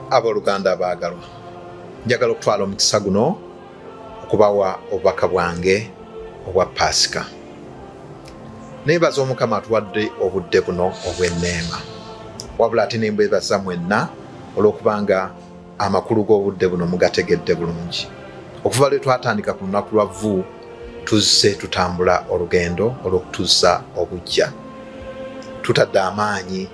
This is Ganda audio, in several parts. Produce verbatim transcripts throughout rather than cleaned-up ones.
Abooluganda abaagalwa, njagala okutwala omukisa guno okubawa obubaka bwange obwa Pasika. Neebaza Omukama atuwadde obudde buno obw'enneema, wabula ate ne mbwebaza mwenna olw'okubanga amakulu g'obudde buno mugategedde bulungi. Okuva lwe twatandika ku lunaku lwa Vvu tuzze tutambula olugendo olw'okutuzza obujja. Tutadde amaanyi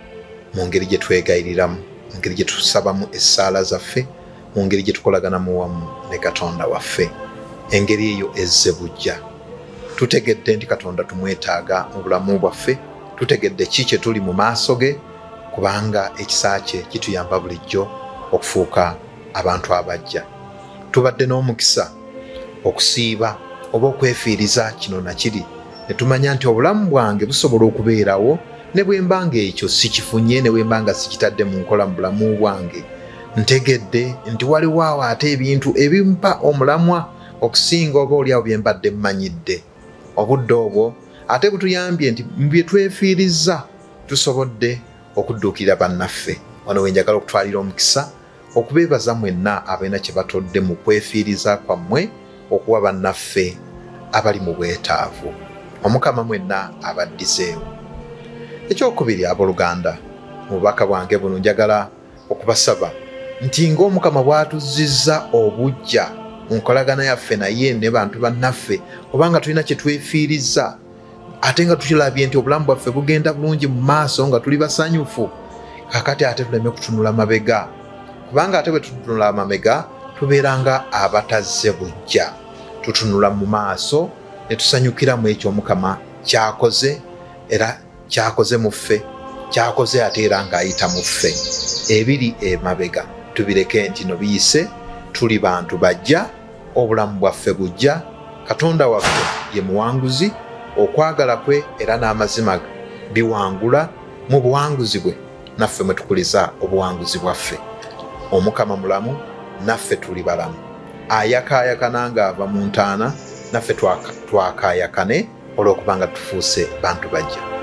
mu ngeri gye twegayiriramu, mu ngeri gye tusabamu essaala zaffe, mu ngeri gye tukolaganamu wamu ne Katonda waffe. Engeri eyo ezze bujja. Tutegedde nti Katonda tumwetaaga mu bulamu bwaffe, tutegedde ki kye tuli mu maaso ge, kubanga ekisa kye kituyamba bulijjo okufuuka abantu abajja. Tubadde n'omukisa okusiiba oba okwefiiriza kino na kiri, ne tumanya nti obulamu bwange busobola okubeerawo ne bwe mbanga ekyo sikifunye, ne bwe mbanga sikitadde mu nkola mu bulamu bwange. Ntegedde nti waliwo awo ate ebintu ebimpa omulamwa okusinga oba oliawo bye mbadde mmanyidde. Obudde obwo ate butuyambye nti mu bye twefiiriza tusobodde okudduukirira bannaffe. Wano we njagala okutwalira omukisa okubeebaza mwenna abalina kye batodde mu kwefiiriza kwammwe okuwa bannaffe abali mu bwetaavu. Omukama mwenna abaddizeewo. Ekyokubiri, abooluganda, mu bubaka bwange buno njagala okubasaba nti ng'Omukama bw'atuzizza obujja mu nkolagana yaffe naye ne bantu bannaffe, obanga tulina kye twefiiriza ate nga tukirabye nti obulamu bwaffe bugenda bulungi mu maaso nga tuli basanyufu, kakati ate tuleme kutunula mabega, kubanga ate bwe tutunula mabega tubeeranga abatazze bujja. Tutunula mu maaso ne tusanyukira mu ekyo Omukama kyakoze, era kyakoze mu ffe, kyakoze ate era ng'ayita mu ffe. Ebiri emabega tubireke nti no biyise, tuli bantu bajja, obulamu bwaffe bujja. Katonda waffe ye muwanguzi, okwagala kwe era n'amazima biwangula mu buwanguzi bwe, naffe mwe tukuliza obuwanguzi bwaffe. Omukama mulamu, naffe tuli balamu. Ayakaayakana ng'ava mu ntaana, naffe twakaayakane olw'okubanga tufuuse bantu bajja.